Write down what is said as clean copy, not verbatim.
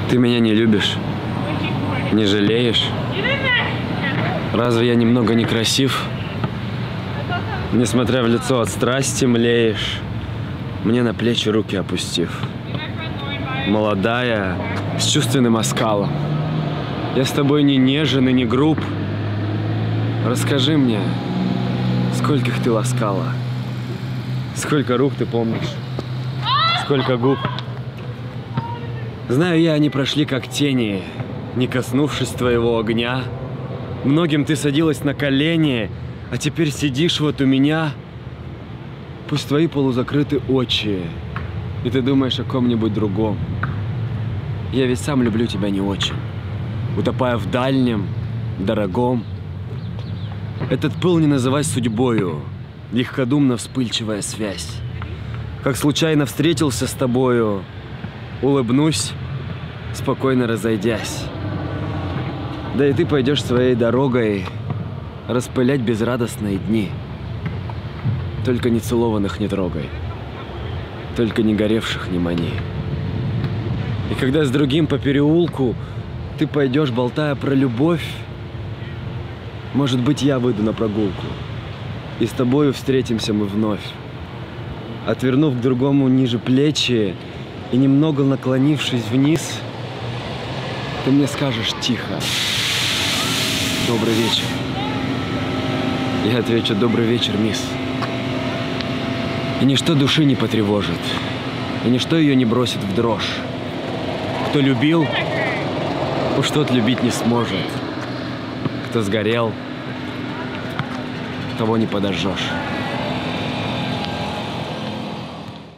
Ты меня не любишь? Не жалеешь? Разве я немного некрасив? Несмотря в лицо от страсти млеешь, мне на плечи руки опустив. Молодая, с чувственным оскалом. Я с тобой не нежен и не груб. Расскажи мне, скольких ты ласкала? Сколько рук ты помнишь? Сколько губ? Знаю я, они прошли как тени, не коснувшись твоего огня. Многим ты садилась на колени, а теперь сидишь вот у меня. Пусть твои полузакрыты очи, и ты думаешь о ком-нибудь другом. Я ведь сам люблю тебя не очень, утопая в дальнем, дорогом. Этот пыл не называй судьбою, легкодумно вспыльчивая связь. Как случайно встретился с тобою, улыбнусь, спокойно разойдясь. Да и ты пойдешь своей дорогой распылять безрадостные дни. Только нецелованных не трогай, только не горевших не мани. И когда с другим по переулку ты пойдешь, болтая про любовь, может быть, я выйду на прогулку, и с тобою встретимся мы вновь. Отвернув к другому ниже плечи и немного наклонившись вниз, ты мне скажешь тихо: добрый вечер. Я отвечу: добрый вечер, мисс. И ничто души не потревожит, и ничто ее не бросит в дрожь. Кто любил, уж тот любить не сможет. Кто сгорел, того не подожжешь.